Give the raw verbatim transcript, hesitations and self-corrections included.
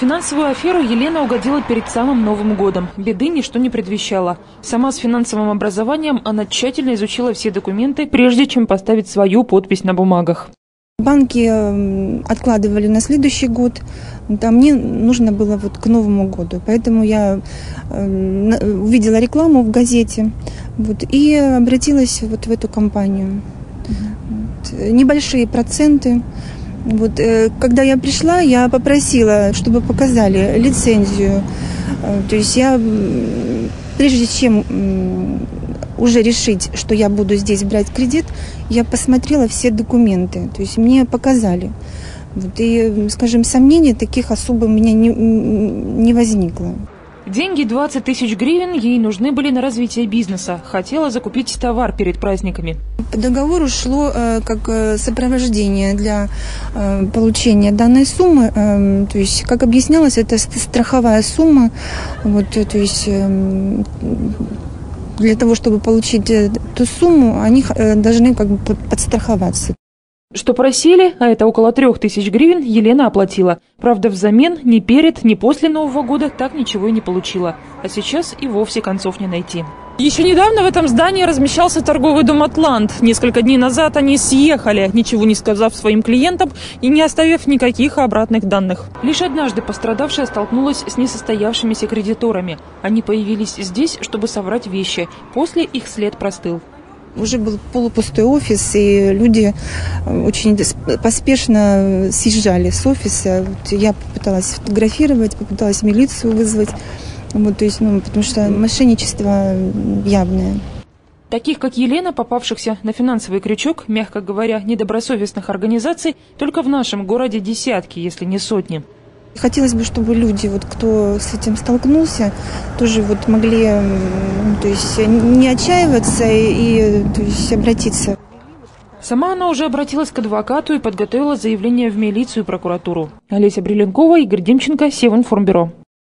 финансовую аферу Елена угодила перед самым Новым годом. Беды ничто не предвещало. Сама с финансовым образованием она тщательно изучила все документы, прежде чем поставить свою подпись на бумагах. Банки откладывали на следующий год, а мне нужно было вот к Новому году. Поэтому я увидела рекламу в газете вот, и обратилась вот в эту компанию. Вот, небольшие проценты. Вот, когда я пришла, я попросила, чтобы показали лицензию. То есть я, прежде чем уже решить, что я буду здесь брать кредит, я посмотрела все документы. То есть мне показали. Вот, и, скажем, сомнений таких особо у меня не, не возникло. Деньги двадцать тысяч гривен ей нужны были на развитие бизнеса. Хотела закупить товар перед праздниками. По договору шло э, как э, сопровождение для э, получения данной суммы. Э, то есть, как объяснялось, это страховая сумма. Вот, то есть, э, для того, чтобы получить эту сумму, они э, должны как бы подстраховаться. Что просили, а это около трех тысяч гривен, Елена оплатила. Правда, взамен ни перед, ни после Нового года так ничего и не получила. А сейчас и вовсе концов не найти. Еще недавно в этом здании размещался торговый дом «Атлант». Несколько дней назад они съехали, ничего не сказав своим клиентам и не оставив никаких обратных данных. Лишь однажды пострадавшая столкнулась с несостоявшимися кредиторами. Они появились здесь, чтобы собрать вещи. После их след простыл. Уже был полупустой офис, и люди очень поспешно съезжали с офиса. Вот я попыталась фотографировать, попыталась милицию вызвать, вот, то есть, ну, потому что мошенничество явное. Таких, как Елена, попавшихся на финансовый крючок, мягко говоря, недобросовестных организаций, только в нашем городе десятки, если не сотни. Хотелось бы, чтобы люди, вот, кто с этим столкнулся, тоже вот могли, то есть, не отчаиваться и, то есть, обратиться. Сама она уже обратилась к адвокату и подготовила заявление в милицию и прокуратуру. Олеся Бреленкова, Игорь Демченко, Севинформбюро.